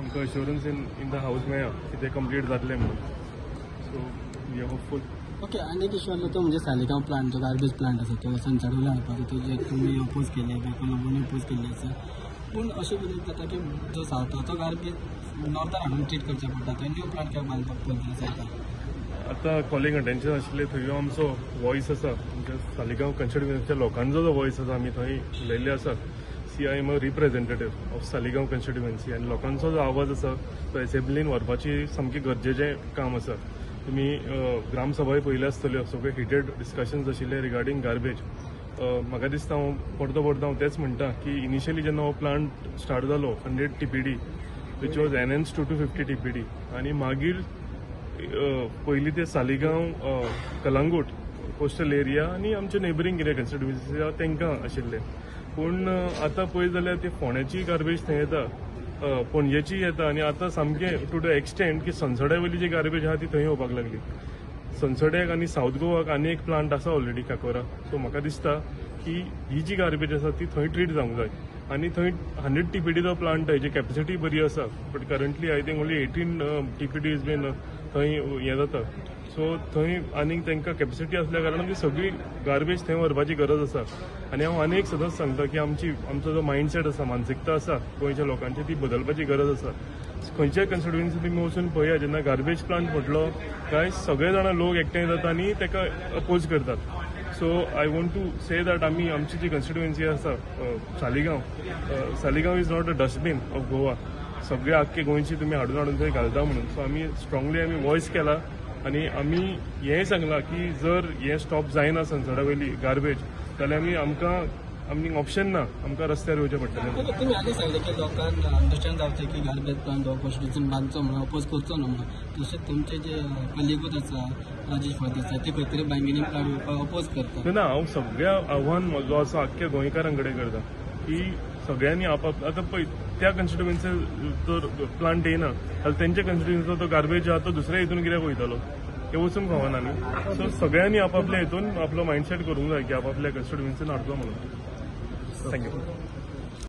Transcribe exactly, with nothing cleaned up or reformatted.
आमकां assurance in in the house मेळ्ळा की ते कंप्लीट जातले म्हणून. So we are hopeful. Okay. आनी एक इश्यू आसलो तो म्हणजे सालिगांव प्लांट, जो गार्बेज प्लांट आसा तो संचालना हाडपाचो, तो जे तुमी अपोज केले, बिलकुल लागून अपोज केल्ले आसा. पूण अशें कितें जाता की जो सावथाचो गार्बेज नॉर्थान हाडून ट्रीट करचे पडटा, थंय न्यू प्लांट कित्याक बांदपाक पयले सरकार. आतां कॉलिंग अटेन्शन आशिल्ले थंय आमचो वॉयस आसा, म्हणजे सालिगांव कन्स्टिट्युएन्सीच्या लोकांचो जो वॉयस आसा आमी थंय उलयल्ले आसा. See I am a representative of Saligao constituency आनी लोकांचो जो आवाज आसा तो एसेंब्लीन व्हरपाची सामकी गरजेचें काम आसा. तुमी ग्रामसभाय पयले आसतल्यो, सगळे हिटेड डिस्कशन्स आशिल्ले रिगार्डींग गार्बेज. म्हाका दिसता हांव परतो परतो हांव तेच म्हणटा की इनिशियली जेन्ना हो प्लांट स्टार्ट जालो hundred TPD which was enhance to two fifty TPD आनी मागीर पयलीं ते सालिगांव, कलंगूट कोस्टल एरिया आनी आमचे नेबरींग एरिया कन्स्टिट्युएन्सी तांकां आशिल्ले. पूण आतां पळयत जाल्यार ती फोंड्याची गार्बेज थंय येता, पणजेची येता आनी आतां सामकें टू द एक्सटेंट की सनसड्या वयली जी गार्बेज आहा ती थंय येवपाक लागली. सनसड्याक आनी सावथ गोवाक आनी एक प्लांट आसा ऑलरेडी काकोरा. सो म्हाका दिसता की ही जी गार्बेज आसा ती थंय ट्रीट जावंक जाय. आनी थंय हंड्रेड टीपीडीचो प्लांट हेची कॅपेसिटी बरी आसा, but currently I think only eighteen TPD is been थंय हें जाता. सो थंय आनीक तांकां कॅपेसिटी आसल्या कारणान ती सगळी गार्बेज थंय व्हरपाची गरज आसा. आनी हांव आनी एक सदांच सांगता की आमची आमचो जो मायंडसेट आसा, मानसिकता आसा गोंयच्या लोकांची, ती बदलपाची गरज आसा. खंयच्याय कन्स्टिट्युएन्सी तुमी वचून पळया, जेन्ना गार्बेज प्लांट म्हटलो काय सगळे जाणां लोक एकठांय जाता आनी ताका अपोज करतात. So I want to say that आमी आमची जी कन्स्टिट्युएन्सी आसा Saligao, Saligao is not a dustbin of Goa. सगळे आख्खे गोंयची तुमी हाडून हाडून थंय घालता म्हणून. सो आमी स्ट्रॉंगली आमी वॉयस केला आनी आमी हेंय सांगलां की जर हें स्टॉप जायना सनसडा वयली गार्बेज जाल्यार आमी आमकां आमकां ऑप्शन ना, आमकां रस्त्यार येवचें पडटलें. तुमी आनी सांगलें की लोकांक अंडरस्टँड जावचें की गार्बेज प्लांट हो कॉन्स्टिट्युएन्सीन बांदचो म्हणून अपोज करचो ना म्हणून. तशेंच तुमचे जे कलिगूच आसा राजेश फळदेसाय, ते खंय तरी बांगिनी प्लांट येवपाक अपोज करता. ना, हांव सगळ्या आव्हान जो आसा आख्ख्या गोंयकारां कडेन करता की सगळ्यांनी आपाप आतां पळय त्या कन्स्टिट्युएन्सीन जर प्लांट येना जाल्यार तेंच्या कन्स्टिट्युएन्सीचो तो गार्बेज आहा तो दुसऱ्या हितून कित्याक वयतलो, हे वचूंक फावना न्ही. सो सगळ्यांनी आपापल्या हितून आपलो मायंडसेट करूंक जाय की आपापल्या कन्स्टिट्युएन्सीन हाडचो म्हणून. थँक्यू.